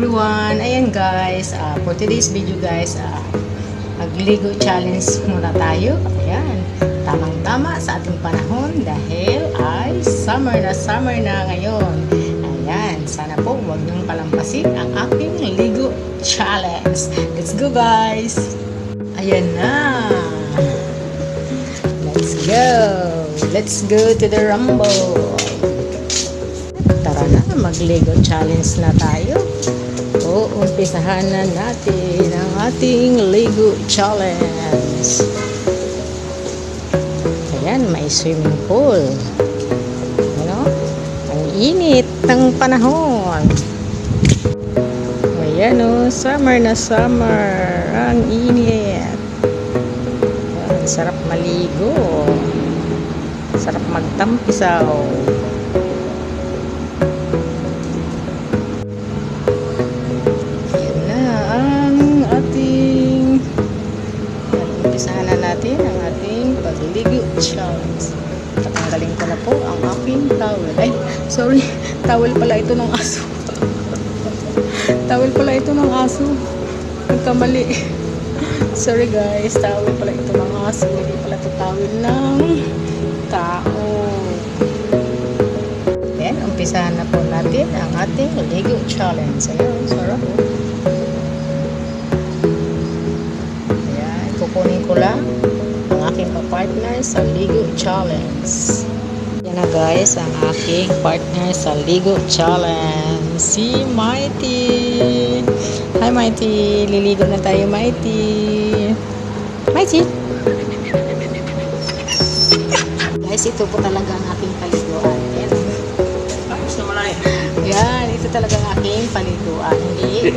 everyone! Ayan guys, for today's video guys, magligo challenge muna tayo. Ayan, tamang-tama sa ating panahon dahil ay summer na ngayon. Ayan, sana po huwag niyong palampasin ang aking ligo challenge. Let's go guys! Ayan na! Let's go to the rumble! Tara na, mag-Lego challenge na tayo. Umpisahan na natin ang ating Lego challenge. Ayan, may swimming pool. Ano? Ang init ng panahon. Ayan o, summer na summer. Ang init. Ayan, sarap maligo. Sarap magtampisaw. Umpisahan na natin ang ating pagligo challenge. Tatanggalin ko na po ang aking towel. Ay, sorry. Towel pala ito ng aso. Towel pala ito ng aso. Nagkamali. Sorry guys. Towel pala ito ng aso. Hindi pala ito towel ng tao. Then, umpisahan na po natin ang ating Lego challenge. Ayan, sarap po. Kukunin ko lang ang aking partner sa Lego challenge. Yan na guys, ang aking partner sa Lego challenge, si Mighty. Hi Mighty, liligo na tayo Mighty. Mighty. Guys, ito po talaga ang aking paliguan. Yan, ito talaga ang aking paliguan. Hindi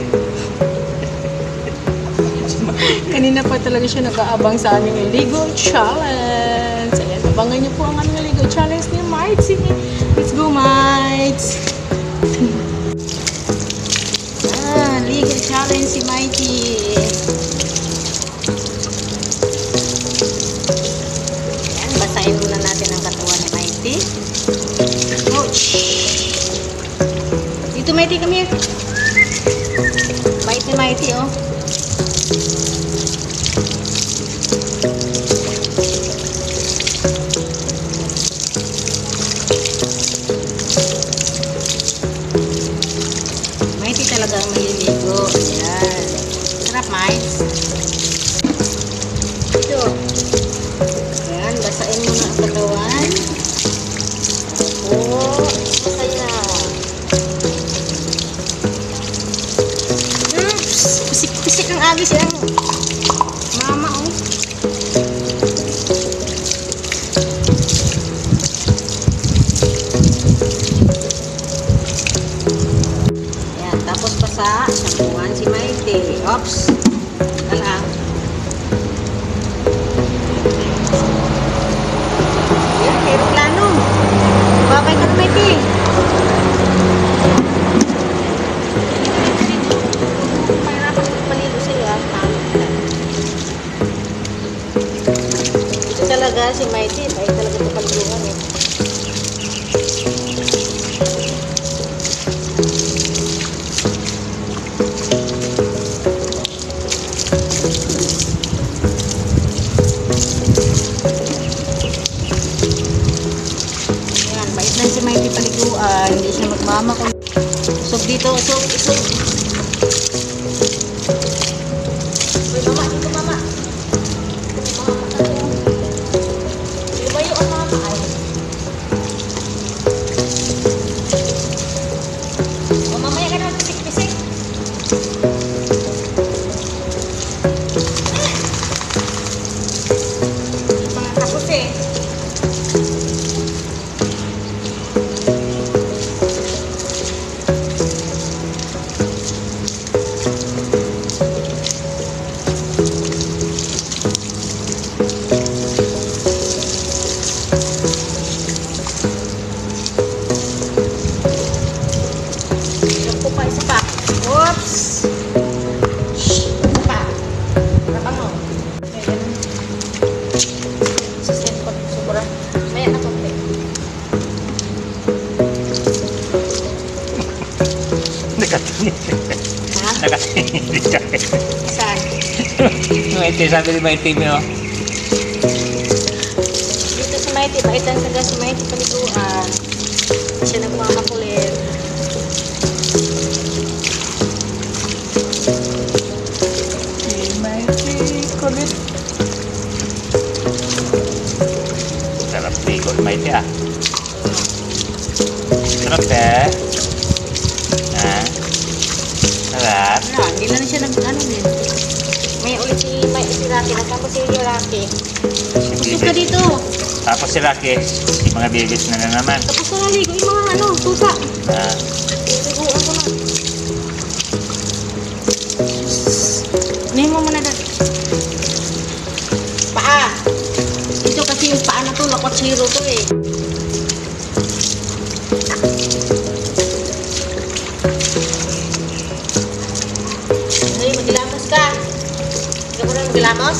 kanina pa talaga siya nag-aabang sa aming Lego challenge. Ayan, abangan niyo po ang aming Lego challenge ni Mighty. Let's go, Mighty! Lego challenge si Mighty. Ayan, basahin muna natin ang katawan ni Mighty. Ouch! Dito, Mighty, come here. Bait ni Mighty, oh. Talaga maliligo. Ayan. Sarap, Mike. Ito. Ayan, basahin mo na ang katawan. Masaya. Oops! Pisik-pisik ang agis yan. Mama, oh. Tapos pa sa shampooan si Mighty. Oops! Alam. Ayan, aeroplano. Babay ka na, Mighty. Mahirapan magpaligo sa'yo. Ito talaga si Mighty. Baik talaga ito paliguan eh. Si Mighty paliguan, hindi siya magmama kung usog dito, usog. Uy, mama, dito mama. Lumayo ang mama ay. O mamaya ka naman pisik-pisik. Hindi pa nga tapos eh. dekat. Saan? Maite, sabi ni Maite mo. Dito sa Maite, baitan sa gas sa Maite paliguan. Siya nagmamakulit. Si Maite, kulit. Sarap ligo, Maite ah. Sarap eh. Ha? Sarap. Wala, hindi na siya nag-ano din. May ulit si Rocky, nagtapos si Rocky. Busog ka dito. Tapos si Rocky, si mga babies na naman. Tapos na naligo yung mga ano, tuta. Ah, Liguan ko na. Name mo muna dad. Paa. Ito kasi yung paa na to, lakot zero to eh. Ay, maglamos ka. Ikaw mo na maglamos?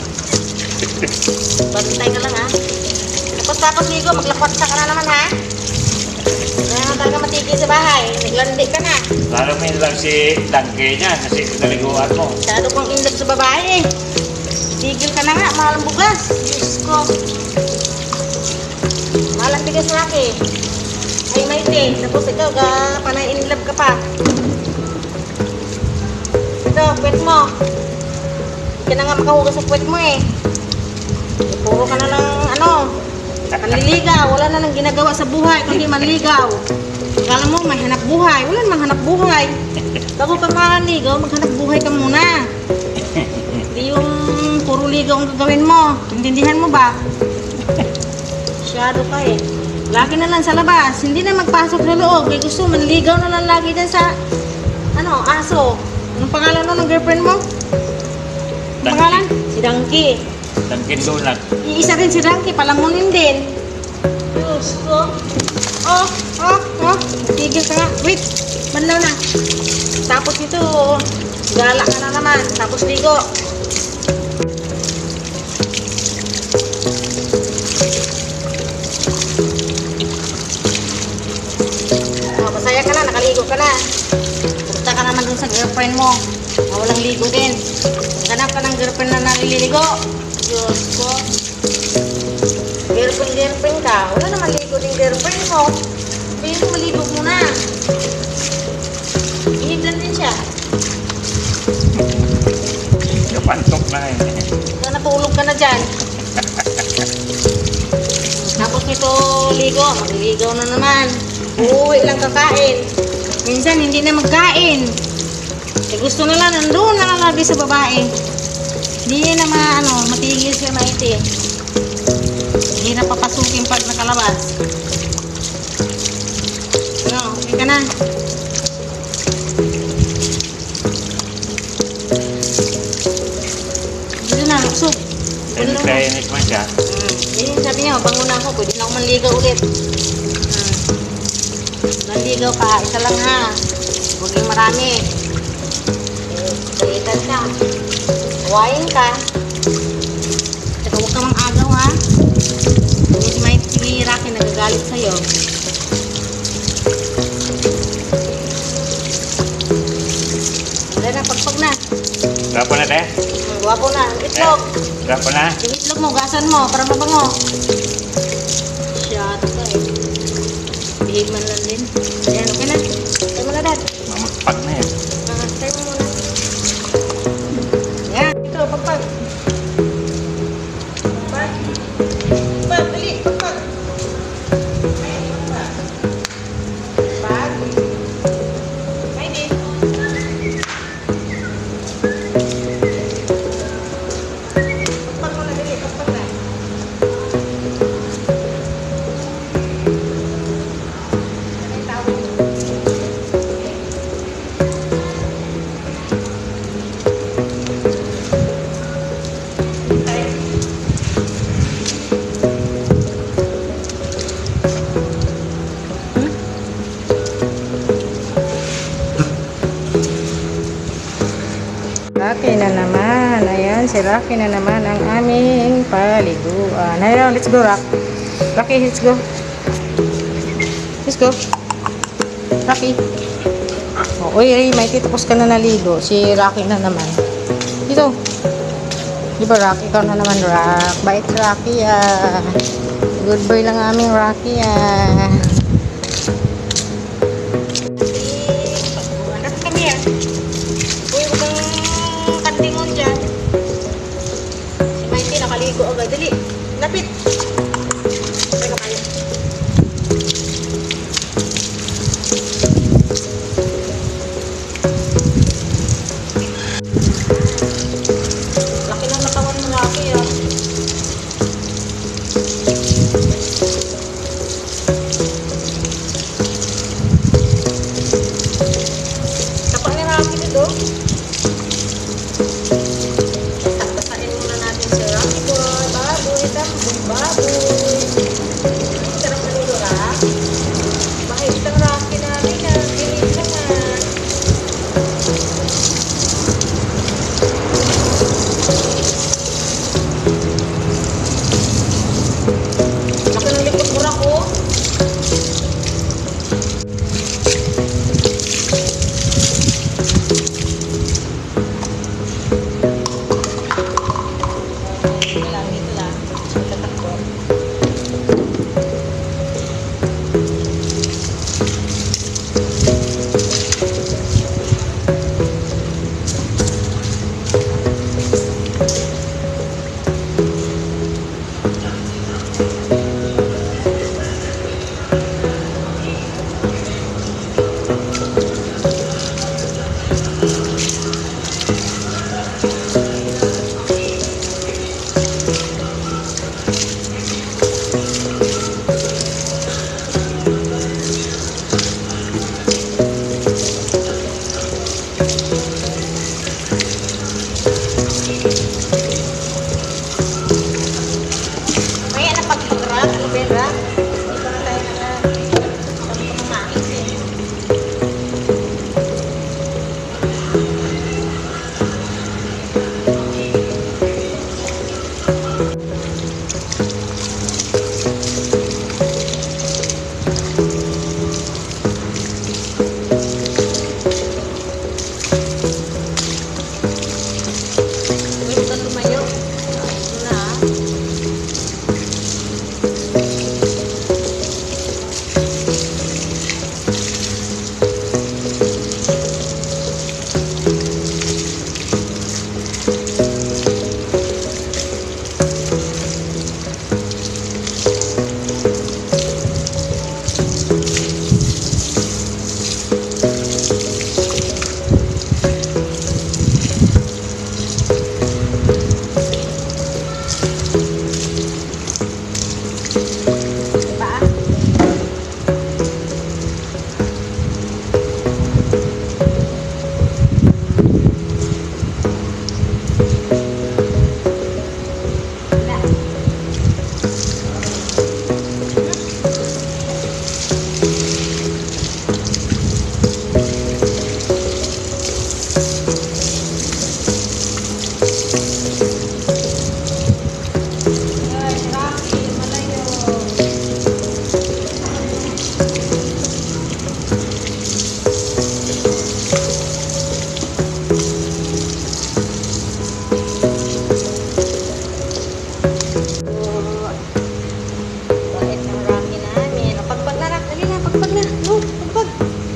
Pagintay ka lang ha. Tapos ligo, maglakwat ka na naman ha. Kaya nga talaga matigil sa bahay. Naglandi ka na. lalo may lang si Dangke niya kasi pinaliguan mo. Masyado kong in love sa babae eh. Tigil ka na nga, mahal ang bugas. Diyos ko. Mahal ang bigas na aki. Ay, Maite. Tapos ikaw, panay in love ka pa. Ito, puwet mo. Hindi ka na nga makahugas sa puwet mo eh. Puro ka na ng ano, manliligaw. Wala na nang ginagawa sa buhay kundi manligaw. Kala mo, may hanap buhay. Wala namang hanap buhay. Bago ka manligaw, maghanap buhay ka muna. Hindi yung puro ligaw ang gagawin mo. Intindihan mo ba? Masyado ka eh. Lagi na lang sa labas. Hindi na magpasok sa loob. Kaya gusto, manligaw na lang lagi dyan sa ano, aso. Anong pangalan mo ng girlfriend mo? Anong pangalan? Si Dangki. Dangkin Donut. Iisa rin si Dangki. Palamunin din. Diyos ko. Oh. Tigil ka nga. Wait. Banlaw na. Tapos ito, gala ka na naman. Tapos ligo. Oh, masaya ka na. Nakaligo ka na. Punta ka naman dun sa girlfriend mo. Na walang ligo din. Ganap ka ng girlfriend na naliligo. Diyos ko. Girlfriend ka. Wala naman ligo din girlfriend mo. Kaya mo maligo muna. Ihiglan din siya. Kapantok na eh. Kaya natulog ka na dyan. Tapos nito ligo. Magliligaw na naman. Uuwi lang kakain. Minsan hindi na magkain. Eh gusto na lang nandun na lang lagi sa babae. Hindi na matigil siya Maite. Hindi na papasukin pag nakalabas. Ano, okay ka na? Dito na, luksog. Init mo siya. Yun sabi niya, bangun ako, pwede na ako manligaw ulit. Manligaw ka, isa lang ha. Huwag yung marami. Balitan ka. Hawain ka. Saka huwag ka mang agaw ha. Hindi may Rocky nagagalit sa'yo. Wala na, pagpag na. Gapo na te? Guwapo na. Itlog. Gapo na? Yung itlog mo, gasan mo para mabango. Shot ka eh. Bihig man lang din. Ayan, okay na. Tayo mo na, Dad. Mamagpag na yan. Tayo mo muna. Ayan, ito, pagpag. Pagpag. Pagpag, dali, pagpag. Ayan, pagpag. Pagpag. Ay, di. Pagpag mo na, dali, pagpag na. Ay, tawag. Rocky na naman. Ayan, si Rocky na naman ang aming paliguan. Ayan, let's go, Rock. Rocky, let's go. Let's go. Rocky. Uy, Ray, may tapos ka na naligo. Si Rocky na naman. Dito. Di ba, Rocky? Ikaw na naman, Rock. Bait Rocky, ah. Good boy lang aming Rocky, ah. Anak, come here. Uy, huwag kang kantingon dyan. Si Mikey, nakaligo agad. Dali, lapit. Teka kayo. Laki ng natawan mo, Rocky, ah. Tapak ni Rocky dito. Basahin muna natin si Rocky boy. Baboy, tambong baboy. Sarap na nilo, Rock. Bakit itang Rocky namin, ah. Bilis naman. Laki ng likod mo, Rock, oh. Dito lang, dito lang. Tatakbo. Kaya na pag-Rock, ano ba yun, Rock? Hindi pa na tayo sabi ko mamangis, eh. Uy, huwag kang lumayo. Ito na, ah. Diba? Wala. Ay, Rocky, malayo. Bait ng Rocky namin. O, pagpag na, Rock. Dali na, pagpag na. No, pagpag.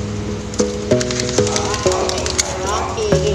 Rocky.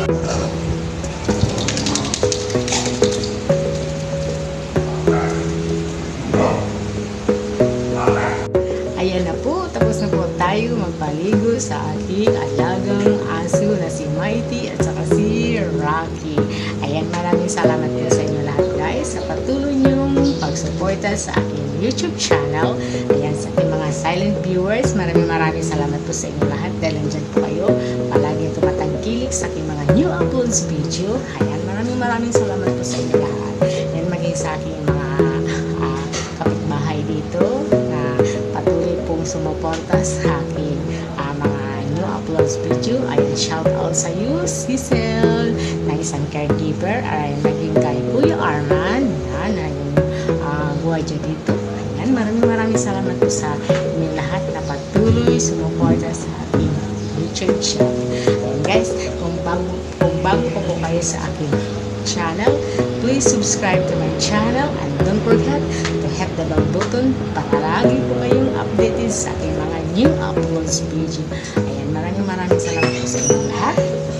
Ayan na po, tapos na po tayo magpaligo sa ating alagang aso na si Mighty at saka si Rocky. Ayan, maraming salamat po sa inyo lahat, guys, sa patuloy niyong pagsuporta sa aking YouTube channel. Ayan, sa ating mga silent viewers, maraming salamat po sa inyo lahat dahil nandyan po kayo palagi tumatangkilik sa aking mga new uploads video. Ayan, maraming salamat po sa inyo lahat. Ayan, maging sa aking mga kapitbahay dito na patuloy pong sumuporta sa aking mga new uploads video. Ayan, shout out sa iyo, Cecil, na isang caregiver. Ayan, naging kay Kuya Arman, na yung guwadya dito. Ayan, maraming salamat po sa inyong lahat na patuloy sumuporta sa ating YouTube channel. Ayan guys, kung bago pa po kayo sa aking channel, please subscribe to my channel and don't forget to hit the bell button para lagi po kayong updated sa aking mga new uploads video. Ayan, maraming salamat po sa inyong lahat.